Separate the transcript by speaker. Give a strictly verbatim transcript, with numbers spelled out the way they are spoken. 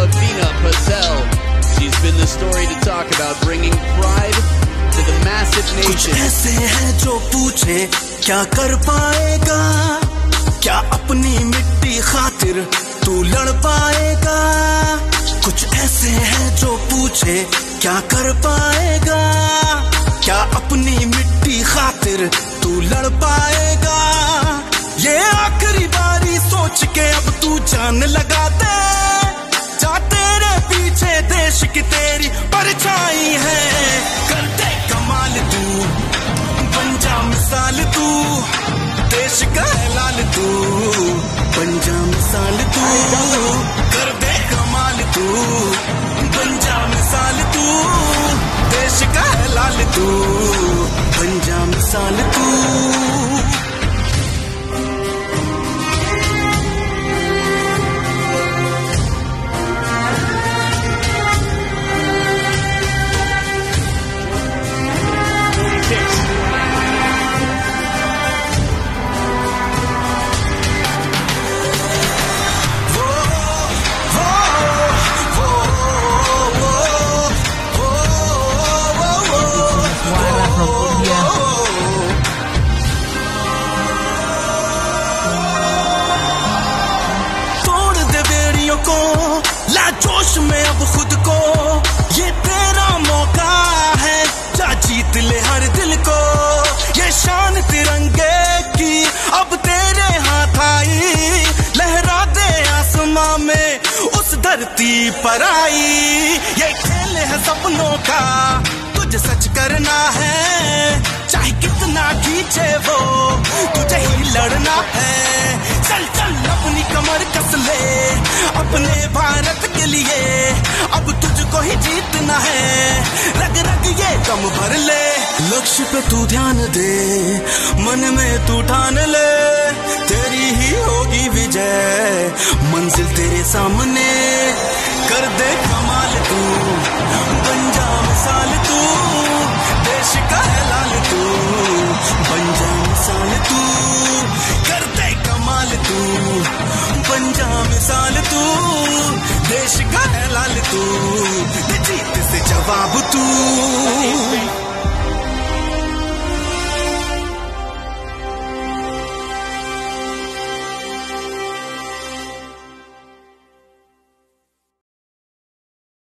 Speaker 1: Lavina Pazel. She's been the story to talk about, bringing pride to the massive nation.
Speaker 2: कुछ ऐसे हैं जो पूछे क्या कर पाएगा, क्या अपनी मिट्टी खातिर तू लड़ पाएगा। कुछ ऐसे हैं जो पूछे क्या कर पाएगा, क्या अपनी मिट्टी खातिर तू लड़ पाएगा। ये आखिरी बारी सोच के अब तू जान लगा दे, जा तेरे पीछे देश की तेरी परछाई है। कर दे कमाल तू, बन जा मिसाल तू, देश का लाल तू, बन जा मिसाल तू। कर दे कमाल तू, बन जा मिसाल तू, देश का लाल तू, बन जा मिसाल तू। ला जोश में अब खुद को, ये तेरा मौका है, जा जीत ले हर दिल को। ये शान तिरंगे की अब तेरे हाथ आई, लहरा दे आसमां में उस धरती पर आई। ये खेल है सपनों का, तुझे सच करना है, चाहे कितना खींचे वो तुझे ही लड़ना है। चल चल अपनी कमर कस ले अपने भारत के लिए, अब तुझको ही जीतना है, रग रग ये दम भर ले। लक्ष्य पे तू ध्यान दे, मन में तू ठान ले, तेरी ही होगी विजय, मंजिल तेरे सामने। कर दे कमाल तू, बन जा मिसाल तू, देश का लाल तू, बन जा मिसाल तू। कर दे कमाल तू, बन जा मिसाल तू, देश का लाल तू,